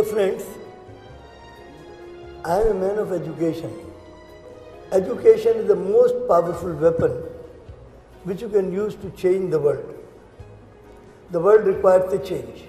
Dear friends, I am a man of education. Education is the most powerful weapon which you can use to change the world. The world requires a change.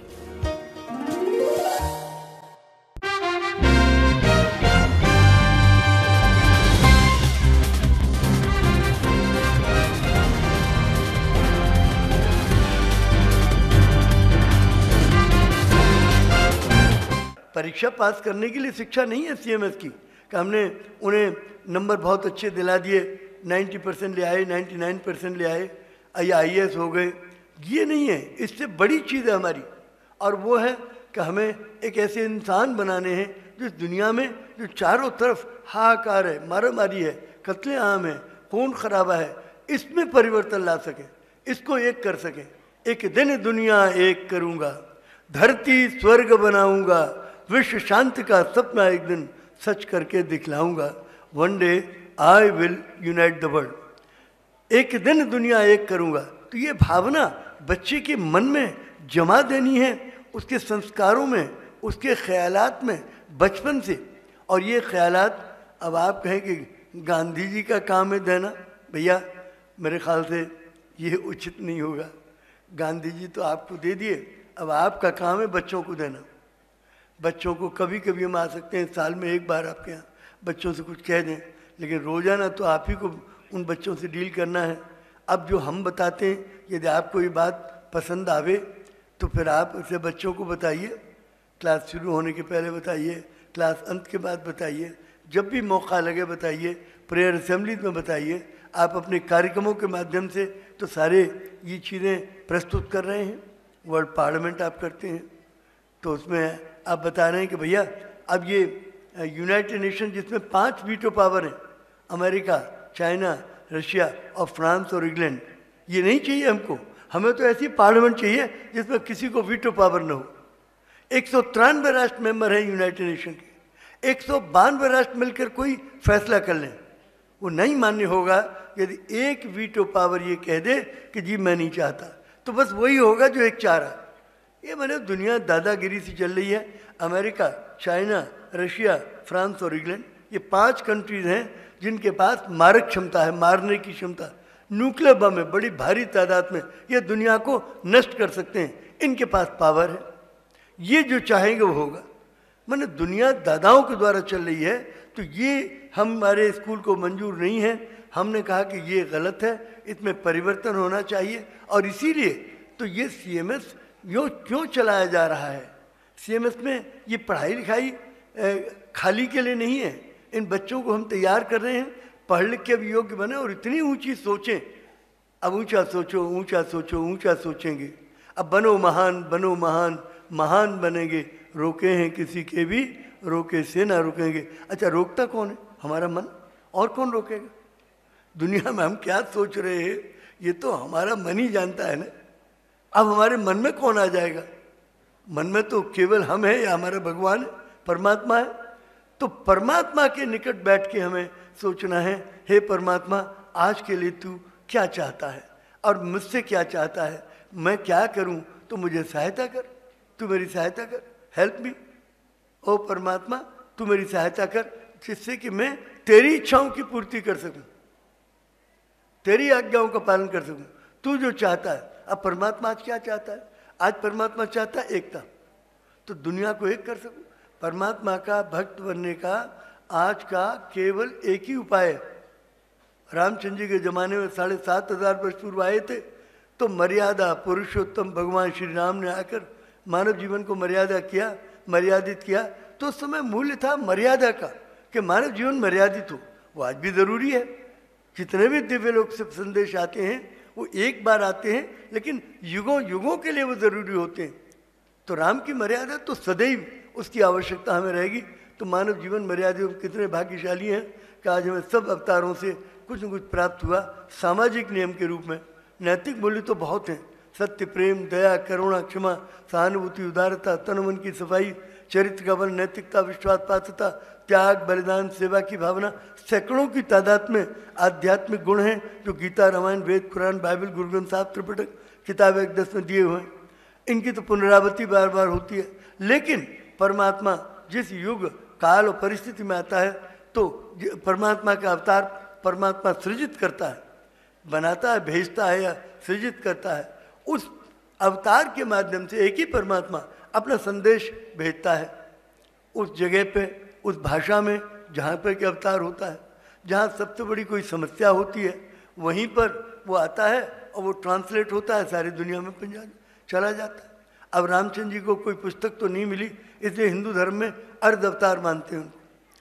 परीक्षा पास करने के लिए शिक्षा नहीं है CMS की कि हमने उन्हें नंबर बहुत अच्छे दिला दिए, 90% ले आए, 99% ले आए, IAS हो गए। ये नहीं है, इससे बड़ी चीज़ है हमारी, और वो है कि हमें एक ऐसे इंसान बनाने हैं जो दुनिया में जो चारों तरफ हाहाकार है, मारामारी है, कत्ले आम है, खून खराबा है, इसमें परिवर्तन ला सके, इसको एक कर सके। एक दिन दुनिया एक करूँगा, धरती स्वर्ग बनाऊँगा, विश्व शांति का सपना एक दिन सच करके दिखलाऊंगा। One day I will unite the world. एक दिन दुनिया एक करूंगा। तो ये भावना बच्चे के मन में जमा देनी है, उसके संस्कारों में, उसके ख्यालात में बचपन से। और ये ख्यालात अब आप कहें कि गांधी जी का काम है देना, भैया मेरे ख्याल से ये उचित नहीं होगा। गांधी जी तो आपको दे दिए, अब आपका काम है बच्चों को देना। बच्चों को कभी कभी हम आ सकते हैं, साल में एक बार आपके यहाँ बच्चों से कुछ कह दें, लेकिन रोज़ाना तो आप ही को उन बच्चों से डील करना है। अब जो हम बताते हैं, यदि आपको ये बात पसंद आवे तो फिर आप उसे बच्चों को बताइए, क्लास शुरू होने के पहले बताइए, क्लास अंत के बाद बताइए, जब भी मौका लगे बताइए, प्रेयर असेंबलीज में बताइए। आप अपने कार्यक्रमों के माध्यम से तो सारे ये चीज़ें प्रस्तुत कर रहे हैं। वर्ल्ड पार्लियामेंट आप करते हैं तो उसमें आप बता रहे हैं कि भैया अब ये यूनाइटेड नेशन जिसमें 5 वीटो पावर हैं, अमेरिका, चाइना, रशिया और फ्रांस और इंग्लैंड, ये नहीं चाहिए हमको। हमें तो ऐसी पार्लियामेंट चाहिए जिसमें किसी को वीटो पावर न हो। 193 राष्ट्र मेंबर हैं यूनाइटेड नेशन के, 192 राष्ट्र मिलकर कोई फैसला कर लें, वो नहीं मान्य होगा यदि एक वीटो पावर ये कह दे कि जी मैं नहीं चाहता, तो बस वही होगा जो एक चाह रहा। ये मैंने दुनिया दादागिरी से चल रही है। अमेरिका, चाइना, रशिया, फ्रांस और इंग्लैंड, ये 5 कंट्रीज हैं जिनके पास मारक क्षमता है, मारने की क्षमता। न्यूक्लियर बम है बड़ी भारी तादाद में, ये दुनिया को नष्ट कर सकते हैं, इनके पास पावर है। ये जो चाहेंगे वो होगा। मैंने दुनिया दादाओं के द्वारा चल रही है, तो ये हमारे स्कूल को मंजूर नहीं है। हमने कहा कि ये गलत है, इसमें परिवर्तन होना चाहिए। और इसीलिए तो ये सीएमएस यो क्यों चलाया जा रहा है। सीएमएस में ये पढ़ाई लिखाई खाली के लिए नहीं है, इन बच्चों को हम तैयार कर रहे हैं पढ़ लिख के अब योग्य बने और इतनी ऊंची सोचें। अब ऊंचा सोचो, ऊंचा सोचो, ऊंचा सोचेंगे, अब बनो महान, बनो महान, महान बनेंगे, रोके हैं किसी के भी, रोके से ना रुकेंगे। अच्छा, रोकता कौन है? हमारा मन, और कौन रोकेगा? दुनिया में हम क्या सोच रहे हैं ये तो हमारा मन ही जानता है ना। अब हमारे मन में कौन आ जाएगा? मन में तो केवल हम हैं या हमारा भगवान है, परमात्मा है। तो परमात्मा के निकट बैठ के हमें सोचना है, हे परमात्मा आज के लिए तू क्या चाहता है और मुझसे क्या चाहता है, मैं क्या करूं, तो मुझे सहायता कर, तू मेरी सहायता कर, हेल्प मी। ओ परमात्मा तू मेरी सहायता कर, जिससे कि मैं तेरी इच्छाओं की पूर्ति कर सकूं, तेरी आज्ञाओं का पालन कर सकूं, तू जो चाहता है। अब परमात्मा आज क्या चाहता है? आज परमात्मा चाहता है एकता, तो दुनिया को एक कर सकूं। परमात्मा का भक्त बनने का आज का केवल एक ही उपाय है। रामचंद्र जी के जमाने में 7,500 वर्ष पूर्व आए थे, तो मर्यादा पुरुषोत्तम भगवान श्री राम ने आकर मानव जीवन को मर्यादा किया, मर्यादित किया। तो उस समय मूल्य था मर्यादा का कि मानव जीवन मर्यादित हो। वो आज भी जरूरी है। जितने भी दिव्य लोक से संदेश आते हैं वो एक बार आते हैं, लेकिन युगों युगों के लिए वो जरूरी होते हैं। तो राम की मर्यादा तो सदैव उसकी आवश्यकता हमें रहेगी। तो मानव जीवन मर्यादित, कितने भाग्यशाली हैं कि आज हमें सब अवतारों से कुछ न कुछ प्राप्त हुआ सामाजिक नियम के रूप में। नैतिक मूल्य तो बहुत हैं, सत्य, प्रेम, दया, करुणा, क्षमा, सहानुभूति, उदारता, तन मन की सफाई, चरित्र का बल, नैतिकता, विश्वास, पात्रता, त्याग, बलिदान, सेवा की भावना, सैकड़ों की तादाद में आध्यात्मिक गुण हैं जो गीता, रामायण, वेद, कुरान, बाइबल, गुरु ग्रंथ साहब, त्रिपिटक, किताब 1-10 में दिए हुए हैं। इनकी तो पुनरावृत्ति बार बार होती है, लेकिन परमात्मा जिस युग काल और परिस्थिति में आता है तो परमात्मा का अवतार परमात्मा सृजित करता है, बनाता है, भेजता है या सृजित करता है। उस अवतार के माध्यम से एक ही परमात्मा अपना संदेश भेजता है उस जगह पे, उस भाषा में जहाँ पर के अवतार होता है। जहाँ सबसे बड़ी कोई समस्या होती है वहीं पर वो आता है और वो ट्रांसलेट होता है, सारी दुनिया में चला जाता है। अब रामचंद्र जी को कोई पुस्तक तो नहीं मिली, इसलिए हिंदू धर्म में अर्ध अवतार मानते हैं उनको।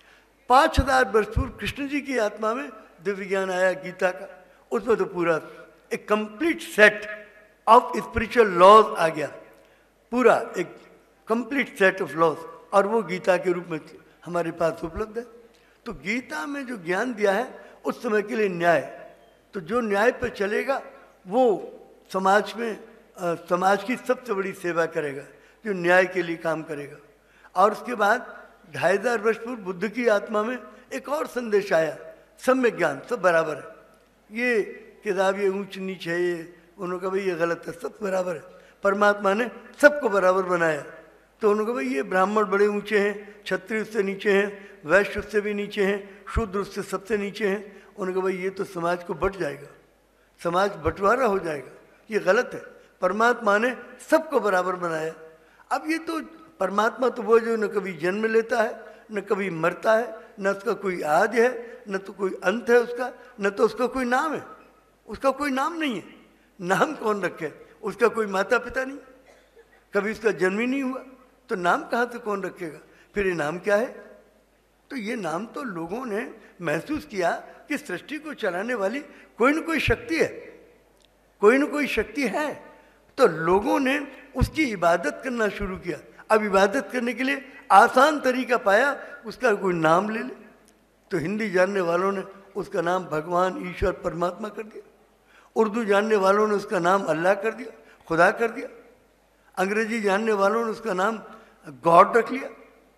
5000 वर्ष पूर्व कृष्ण जी की आत्मा में दिव्य ज्ञान आया गीता का, उसमें तो पूरा एक complete set of spiritual laws आ गया, पूरा एक कंप्लीट सेट ऑफ लॉज, और वो गीता के रूप में हमारे पास उपलब्ध है। तो गीता में जो ज्ञान दिया है उस समय के लिए न्याय, तो जो न्याय पर चलेगा वो समाज में समाज की सबसे बड़ी सेवा करेगा, जो न्याय के लिए काम करेगा। और उसके बाद 2500 वर्ष पूर्व बुद्ध की आत्मा में एक और संदेश आया, सम्यक ज्ञान, सब बराबर है। ये किताब ये ऊंच नीच है, ये उन्होंने कहा भाई ये गलत है, सब बराबर है। परमात्मा ने सबको बराबर बनाया, तो उन्होंने कहा भाई ये ब्राह्मण बड़े ऊंचे हैं, क्षत्रिय उससे नीचे हैं, वैश्य उससे भी नीचे हैं, शूद्र उससे सबसे नीचे हैं। उन्होंने कहा भाई ये तो समाज को बट जाएगा, समाज बंटवारा हो जाएगा, ये गलत है। परमात्मा ने सबको बराबर बनाया। अब ये तो परमात्मा तो वो जो न कभी जन्म लेता है, न कभी मरता है, न उसका कोई आदि है, न तो कोई अंत है उसका, न तो उसका कोई नाम है। उसका कोई नाम नहीं है, नाम कौन रखे? उसका कोई माता पिता नहीं, कभी उसका जन्म ही नहीं हुआ, तो नाम कहाँ से कौन रखेगा? फिर ये नाम क्या है? तो ये नाम तो लोगों ने महसूस किया कि सृष्टि को चलाने वाली कोई न कोई शक्ति है, कोई न कोई शक्ति है, तो लोगों ने उसकी इबादत करना शुरू किया। अब इबादत करने के लिए आसान तरीका पाया, उसका कोई नाम ले ले। तो हिंदी जानने वालों ने उसका नाम भगवान, ईश्वर, परमात्मा कर दिया। उर्दू जानने वालों ने उसका नाम अल्लाह कर दिया, खुदा कर दिया। अंग्रेजी जानने वालों ने उसका नाम गॉड रख लिया।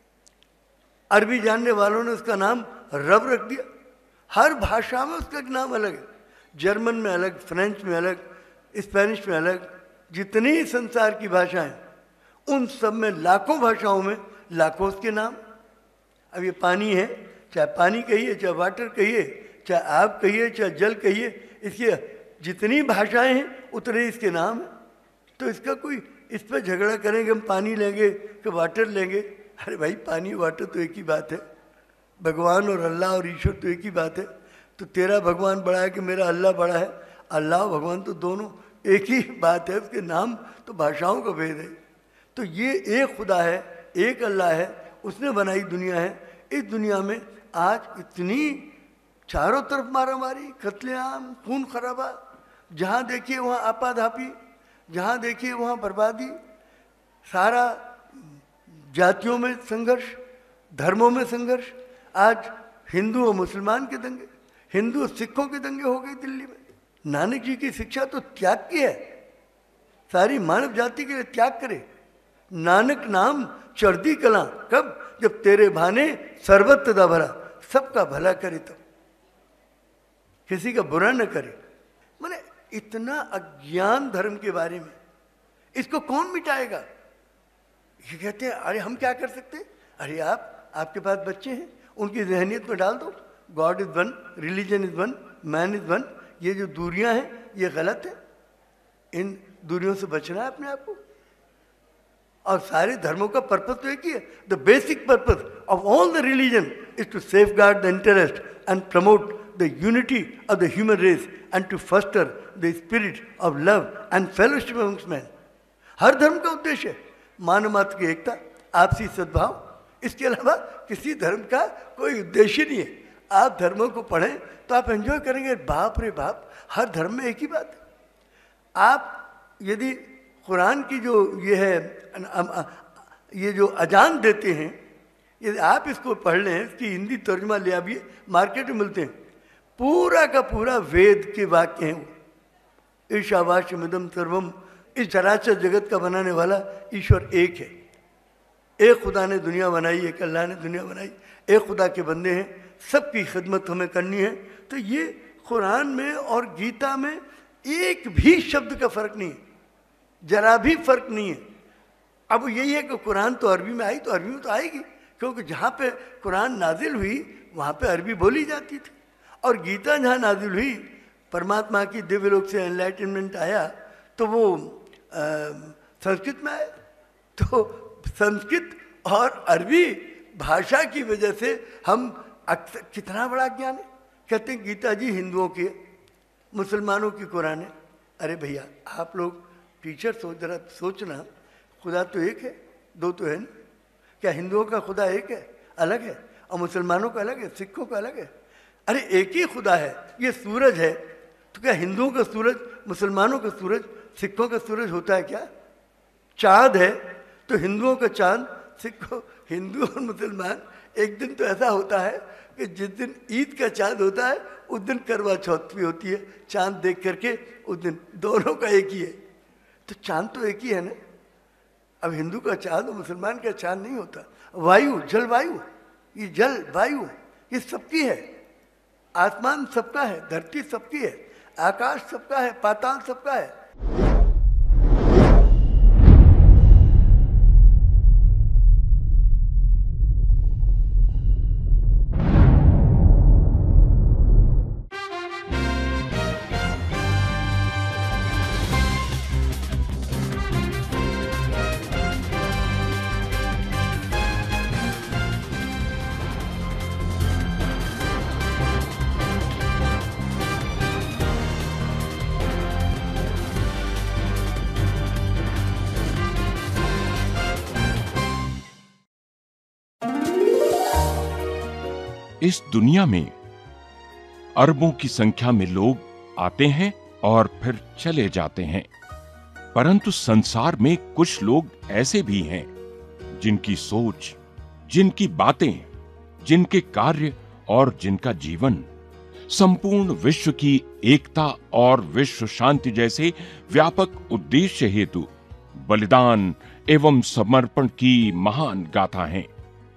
अरबी जानने वालों ने उसका नाम रब रख दिया। हर भाषा में उसका नाम अलग है, जर्मन में अलग, फ्रेंच में अलग, स्पेनिश में अलग, जितनी संसार की भाषाएं, उन सब में लाखों भाषाओं में लाखों उसके नाम। अब ये पानी है, चाहे पानी कहिए, चाहे वाटर कहिए, चाहे आग कहिए, चाहे जल कहिए, इसकी जितनी भाषाएं हैं उतने इसके नाम हैं। तो इसका कोई इस पर झगड़ा करेंगे, हम पानी लेंगे कि वाटर लेंगे? अरे भाई पानी वाटर तो एक ही बात है, भगवान और अल्लाह और ईश्वर तो एक ही बात है। तो तेरा भगवान बड़ा है कि मेरा अल्लाह बड़ा है? अल्लाह और भगवान तो दोनों एक ही बात है, उसके नाम तो भाषाओं का भेद है। तो ये एक खुदा है, एक अल्लाह है, उसने बनाई दुनिया है। इस दुनिया में आज इतनी चारों तरफ मारामारी, कत्लेआम, खून खराबा, जहाँ देखिए वहाँ आपाधापी, जहाँ देखिए वहाँ बर्बादी, सारा जातियों में संघर्ष, धर्मों में संघर्ष। आज हिंदू और मुसलमान के दंगे, हिंदू और सिखों के दंगे हो गए दिल्ली में। नानक जी की शिक्षा तो त्याग की है, सारी मानव जाति के लिए त्याग करे। नानक नाम चढ़ती कला, कब? जब तेरे भाने सर्वत्र दा भरा, सबका भला करे तब, किसी का बुरा न करे। माने इतना अज्ञान धर्म के बारे में, इसको कौन मिटाएगा? ये कहते हैं अरे हम क्या कर सकते? अरे आपके पास बच्चे हैं, उनकी जहनियत में डाल दो, God is one, religion is one, man is one. ये जो दूरियां हैं ये गलत है, इन दूरियों से बचना है अपने आप को। और सारे धर्मों का पर्पस तो एक ही है, the basic purpose of all the religion is to safeguard the interest and promote the unity of the human race and to foster the spirit of love and fellowship amongst man. हर धर्म का उद्देश्य है मानव मात्र की एकता, आपसी सद्भाव, इसके अलावा किसी धर्म का कोई उद्देश्य नहीं है। आप धर्मों को पढ़ें तो आप एंजॉय करेंगे, बाप रे बाप, हर धर्म में एक ही बात है। आप यदि कुरान की जो ये है, ये जो अजान देते हैं, यदि आप इसको पढ़ लें, इसकी हिंदी तर्जुमा ले आइए, मार्केट में मिलते हैं, पूरा का पूरा वेद के वाक्य हैं। ईशावास्यमिदं सर्वम, इस चराचर जगत का बनाने वाला ईश्वर एक है। एक खुदा ने दुनिया बनाई, एक अल्लाह ने दुनिया बनाई, एक खुदा के बंदे हैं, सबकी खिदमत हमें करनी है। तो ये कुरान में और गीता में एक भी शब्द का फर्क नहीं है, जरा भी फर्क नहीं है। अब यही है कि कुरान तो अरबी में आई तो अरबी में तो आएगी, क्योंकि जहाँ पे कुरान नाजिल हुई वहाँ पे अरबी बोली जाती थी। और गीता जहाँ नाजिल हुई, परमात्मा की दिव्य लोक से एनलाइटनमेंट आया, तो वो संस्कृत में आया। तो संस्कृत और अरबी भाषा की वजह से हम अक्सर, कितना बड़ा ज्ञान है। कहते हैं गीता जी हिंदुओं की, मुसलमानों की कुरान है। अरे भैया, आप लोग टीचर जरा सोचना, खुदा तो एक है, दो तो है नहीं। क्या हिंदुओं का खुदा एक है, अलग है, और मुसलमानों का अलग है, सिखों का अलग है? अरे एक ही खुदा है। ये सूरज है, तो क्या हिंदुओं का सूरज, मुसलमानों का सूरज, सिखों का सूरज होता है क्या? चाँद है तो हिंदुओं का चाँद, सिखों, हिंदू और मुसलमान, एक दिन तो ऐसा होता है कि जिस दिन ईद का चाँद होता है उस दिन करवा चौथ भी होती है। चाँद देख करके उस दिन दोनों का एक ही है, तो चाँद तो एक ही है ना। अब हिंदू का चाँद और मुसलमान का चाँद नहीं होता। वायु, जलवायु, ये जल वायु ये सबकी है। आसमान सबका है, धरती सबकी है, आकाश सबका है, पाताल सबका है। इस दुनिया में अरबों की संख्या में लोग आते हैं और फिर चले जाते हैं, परंतु संसार में कुछ लोग ऐसे भी हैं जिनकी सोच, जिनकी बातें, जिनके कार्य और जिनका जीवन संपूर्ण विश्व की एकता और विश्व शांति जैसे व्यापक उद्देश्य हेतु बलिदान एवं समर्पण की महान गाथा है।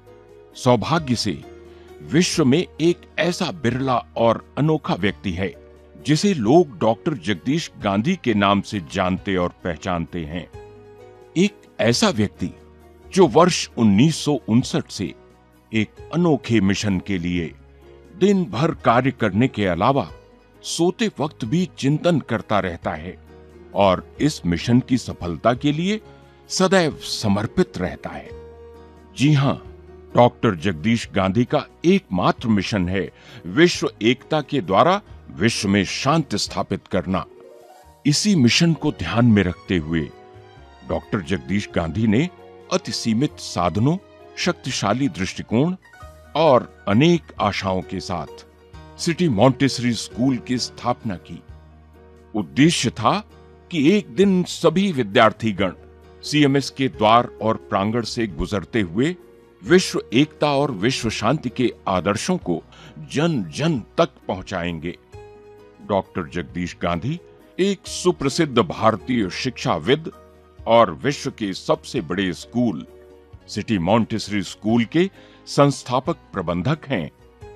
सौभाग्य से विश्व में एक ऐसा बिरला और अनोखा व्यक्ति है जिसे लोग डॉक्टर जगदीश गांधी के नाम से जानते और पहचानते हैं। एक ऐसा व्यक्ति जो वर्ष 1959 से एक अनोखे मिशन के लिए दिन भर कार्य करने के अलावा सोते वक्त भी चिंतन करता रहता है और इस मिशन की सफलता के लिए सदैव समर्पित रहता है। जी हां, डॉक्टर जगदीश गांधी का एकमात्र मिशन है विश्व एकता के द्वारा विश्व में शांति स्थापित करना। इसी मिशन को ध्यान में रखते हुए डॉक्टर जगदीश गांधी ने अति सीमित साधनों, शक्तिशाली दृष्टिकोण और अनेक आशाओं के साथ सिटी मॉन्टेसरी स्कूल की स्थापना की। उद्देश्य था कि एक दिन सभी विद्यार्थीगण सीएमएस के द्वार और प्रांगण से गुजरते हुए विश्व एकता और विश्व शांति के आदर्शों को जन जन तक पहुंचाएंगे। डॉक्टर जगदीश गांधी एक सुप्रसिद्ध भारतीय शिक्षाविद और विश्व के सबसे बड़े स्कूल सिटी मॉन्टेसरी स्कूल के संस्थापक प्रबंधक हैं।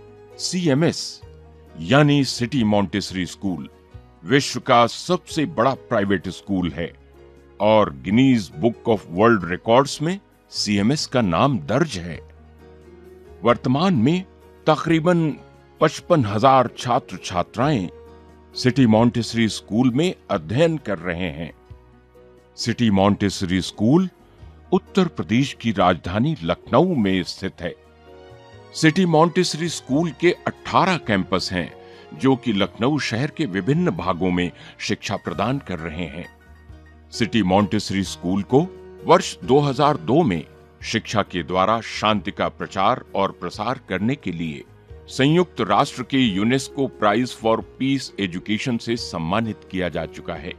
सीएमएस यानी सिटी मॉन्टेसरी स्कूल विश्व का सबसे बड़ा प्राइवेट स्कूल है और Guinness Book of World Records में सीएमएस का नाम दर्ज है। वर्तमान में तकरीबन 55,000 छात्र छात्राएं सिटी मॉन्टेसरी स्कूल में अध्ययन कर रहे हैं। City Montessori School Uttar Pradesh की राजधानी लखनऊ में स्थित है। सिटी मॉन्टेसरी स्कूल के 18 कैंपस हैं जो कि लखनऊ शहर के विभिन्न भागों में शिक्षा प्रदान कर रहे हैं। सिटी मॉन्टेसरी स्कूल को वर्ष 2002 में शिक्षा के द्वारा शांति का प्रचार और प्रसार करने के लिए संयुक्त राष्ट्र के UNESCO prize for peace education से सम्मानित किया जा चुका है।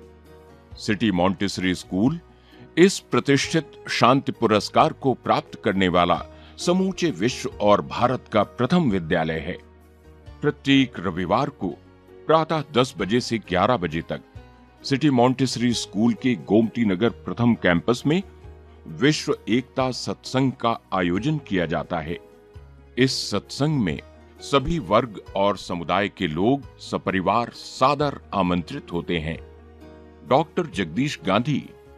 सिटी मॉन्टेसरी स्कूल इस प्रतिष्ठित शांति पुरस्कार को प्राप्त करने वाला समूचे विश्व और भारत का प्रथम विद्यालय है। प्रत्येक रविवार को प्रातः 10 बजे से 11 बजे तक सिटी मॉन्टेसरी स्कूल के गोमती नगर प्रथम कैंपस में विश्व एकता सत्संग का आयोजन किया जाता है। इस सत्संग में सभी वर्ग और समुदाय के लोग सपरिवार सादर आमंत्रित होते हैं। डॉक्टर जगदीश गांधी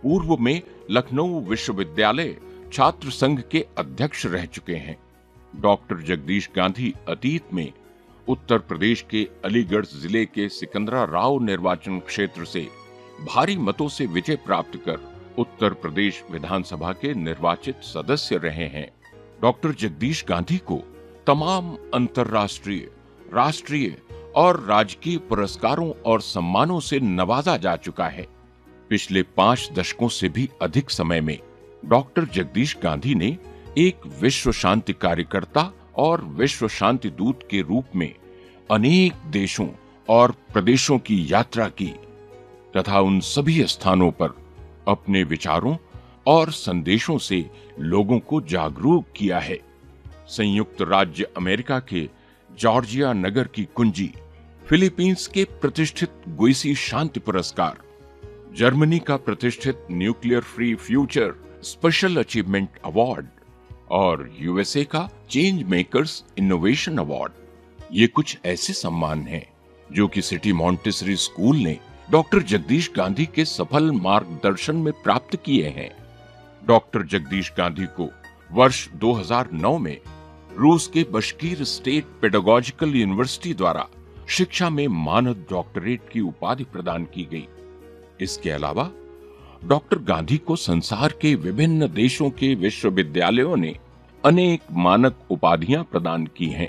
पूर्व में लखनऊ विश्वविद्यालय छात्र संघ के अध्यक्ष रह चुके हैं। डॉक्टर जगदीश गांधी अतीत में उत्तर प्रदेश के अलीगढ़ जिले के सिकंदराराव निर्वाचन क्षेत्र से भारी मतों से विजय प्राप्त कर उत्तर प्रदेश विधानसभा के निर्वाचित सदस्य रहे हैं। डॉक्टर जगदीश गांधी को तमाम अंतर्राष्ट्रीय, राष्ट्रीय और राजकीय पुरस्कारों और सम्मानों से नवाजा जा चुका है। पिछले 5 दशकों से भी अधिक समय में डॉक्टर जगदीश गांधी ने एक विश्व शांति कार्यकर्ता और विश्व शांति दूत के रूप में अनेक देशों और प्रदेशों की यात्रा की तथा उन सभी स्थानों पर अपने विचारों और संदेशों से लोगों को जागरूक किया है। संयुक्त राज्य अमेरिका के जॉर्जिया नगर की कुंजी, फिलीपींस के प्रतिष्ठित गुइसी शांति पुरस्कार, जर्मनी का प्रतिष्ठित nuclear free future special achievement award और यूएसए का चेंज मेकर्स इनोवेशन अवार्ड, ये कुछ ऐसे सम्मान हैं जो कि सिटी मॉन्टेसरी स्कूल ने डॉक्टर जगदीश गांधी के सफल मार्गदर्शन में प्राप्त किए हैं। डॉक्टर जगदीश गांधी को वर्ष 2009 में रूस के बशकीर स्टेट पेडागोजिकल यूनिवर्सिटी द्वारा शिक्षा में मानद डॉक्टरेट की उपाधि प्रदान की गई। इसके अलावा डॉक्टर गांधी को संसार के विभिन्न देशों के विश्वविद्यालयों ने अनेक मानक उपाधियां प्रदान की हैं।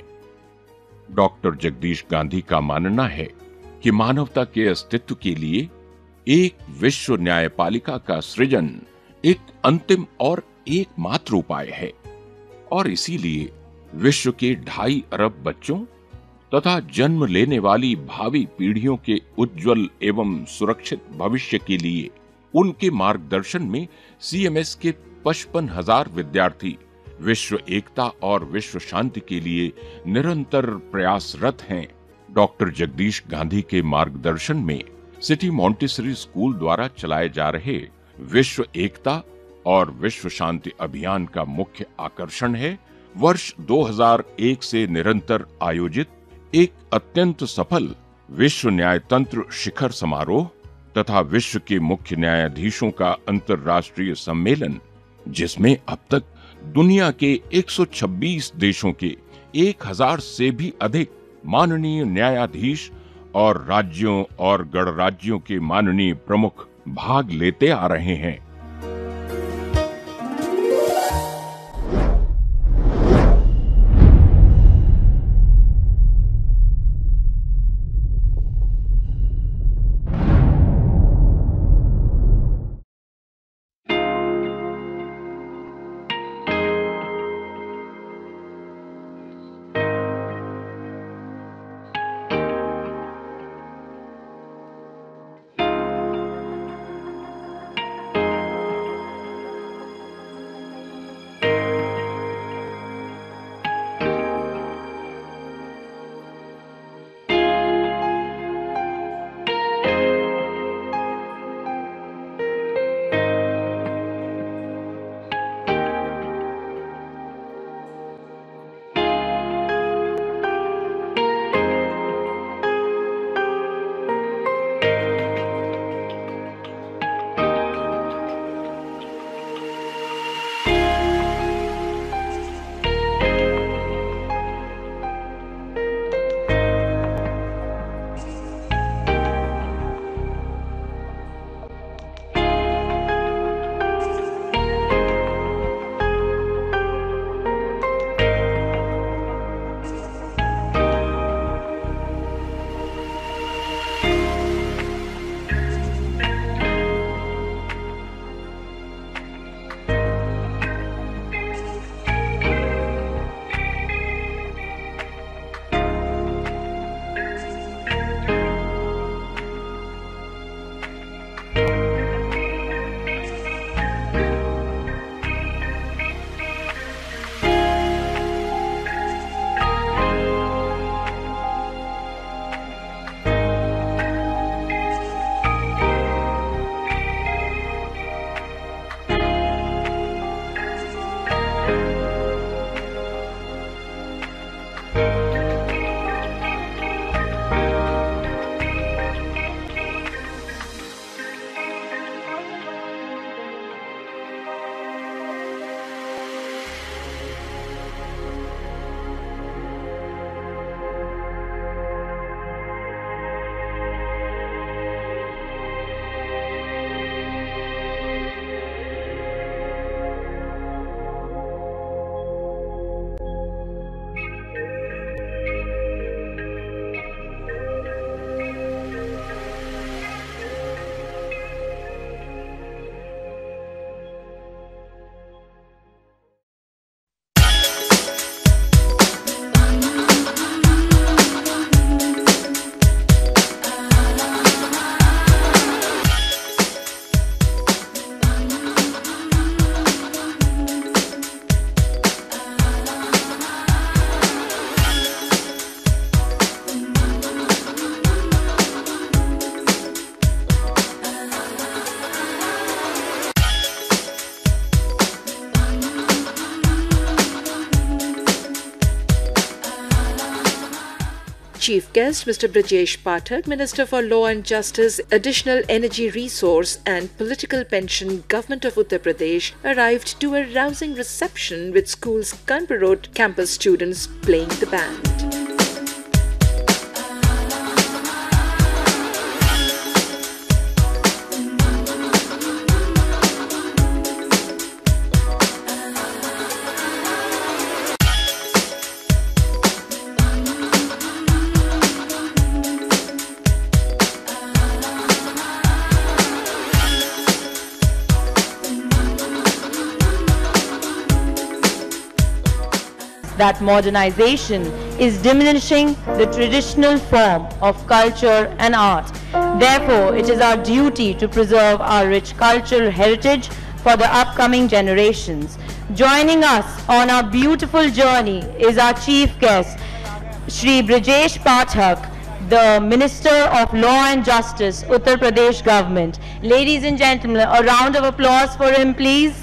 डॉक्टर जगदीश गांधी का मानना है कि मानवता के अस्तित्व के लिए एक विश्व न्यायपालिका का सृजन एक अंतिम और एकमात्र उपाय है और इसीलिए विश्व के 2.5 अरब बच्चों तथा जन्म लेने वाली भावी पीढ़ियों के उज्जवल एवं सुरक्षित भविष्य के लिए उनके मार्गदर्शन में सीएमएस के 55,000 विद्यार्थी विश्व एकता और विश्व शांति के लिए निरंतर प्रयासरत हैं। डॉक्टर जगदीश गांधी के मार्गदर्शन में सिटी मॉन्टेसरी स्कूल द्वारा चलाए जा रहे विश्व एकता और विश्व शांति अभियान का मुख्य आकर्षण है वर्ष 2001 से निरंतर आयोजित एक अत्यंत सफल विश्व न्यायतंत्र शिखर समारोह तथा विश्व के मुख्य न्यायाधीशों का अंतर्राष्ट्रीय सम्मेलन, जिसमें अब तक दुनिया के 126 देशों के 1000 से भी अधिक माननीय न्यायाधीश और राज्यों और गणराज्यों के माननीय प्रमुख भाग लेते आ रहे हैं। chief guest, Mr. Brajesh Pathak, Minister for Law and Justice, Additional Energy Resource and Political Pension, Government of Uttar Pradesh, arrived to a rousing reception with school's Kanpur Road campus students playing the band. That modernization is diminishing the traditional form of culture and art. Therefore, it is our duty to preserve our rich cultural heritage for the upcoming generations. Joining us on our beautiful journey is our chief guest, Shri Brajesh Pathak, the Minister of Law and Justice, Uttar Pradesh Government. Ladies and gentlemen, a round of applause for him, please.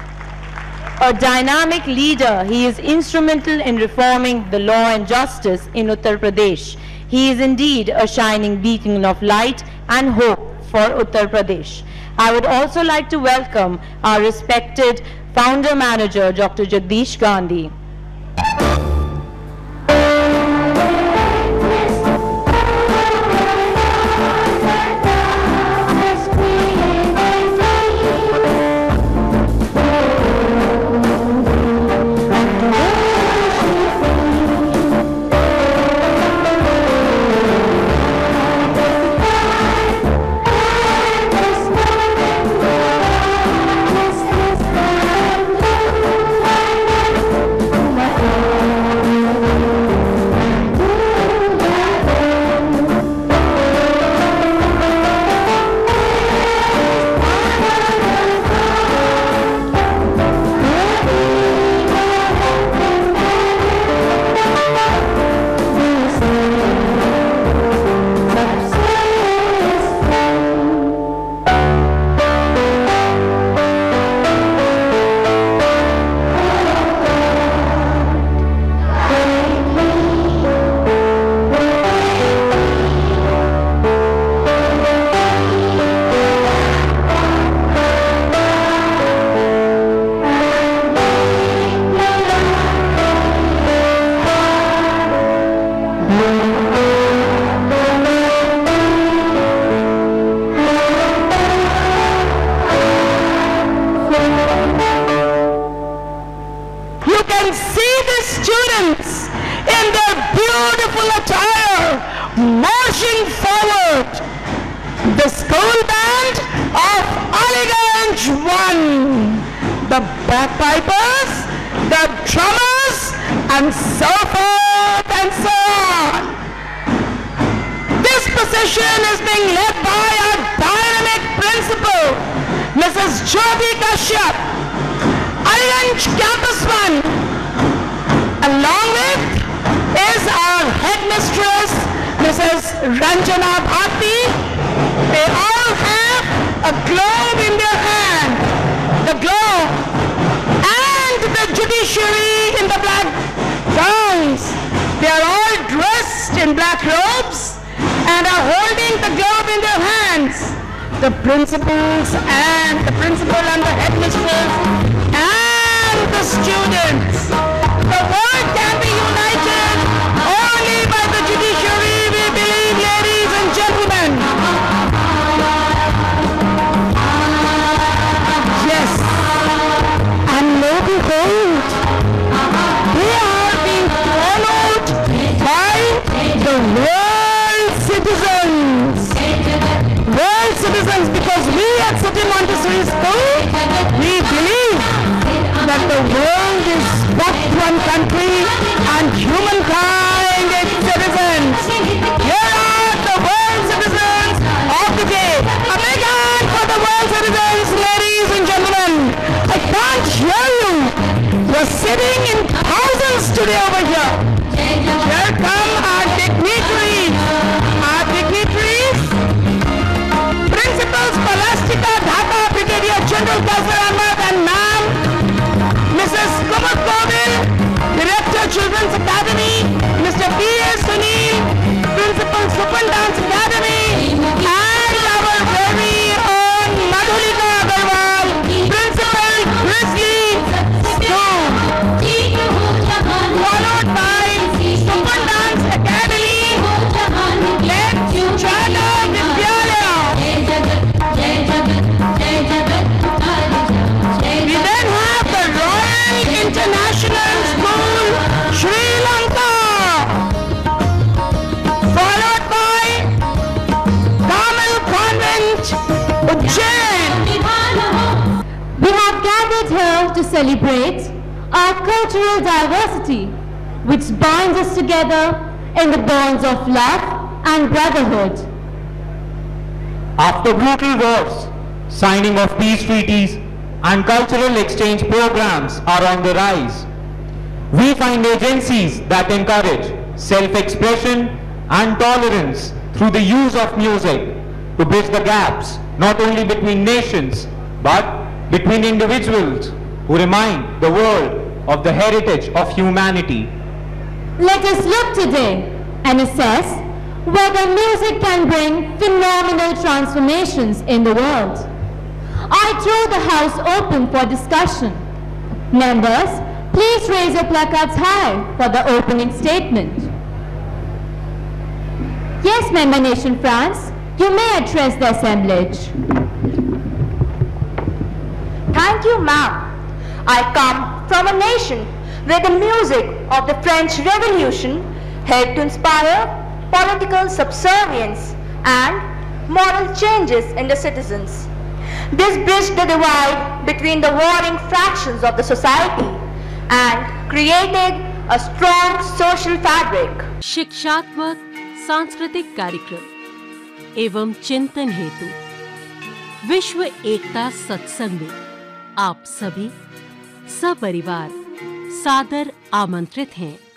A dynamic leader, he is instrumental in reforming the law and justice in Uttar Pradesh. He is indeed a shining beacon of light and hope for Uttar Pradesh. I would also like to welcome our respected founder manager, Dr. Jagdish Gandhi. Children's Academy, Mr. P.S. Sunil, celebrate our cultural diversity, which binds us together in the bonds of love and brotherhood. After brutal wars, signing of peace treaties and cultural exchange programs are on the rise. We find agencies that encourage self-expression and tolerance through the use of music to bridge the gaps not only between nations but between individuals who remind the world of the heritage of humanity. Let us look today and assess whether music can bring phenomenal transformations in the world. I throw the house open for discussion. Members, please raise your placards high for the opening statement. Yes, Member Nation France, you may address the assemblage. Thank you, ma'am. I come from a nation where the music of the French Revolution helped to inspire political subservience and moral changes in the citizens. This bridged the divide between the warring fractions of the society and created a strong social fabric. शिक्षात्मक सांस्कृतिक कार्यक्रम एवं चिंतन हेतु विश्व एकता सत्संग में आप सभी सपरिवार सादर आमंत्रित हैं।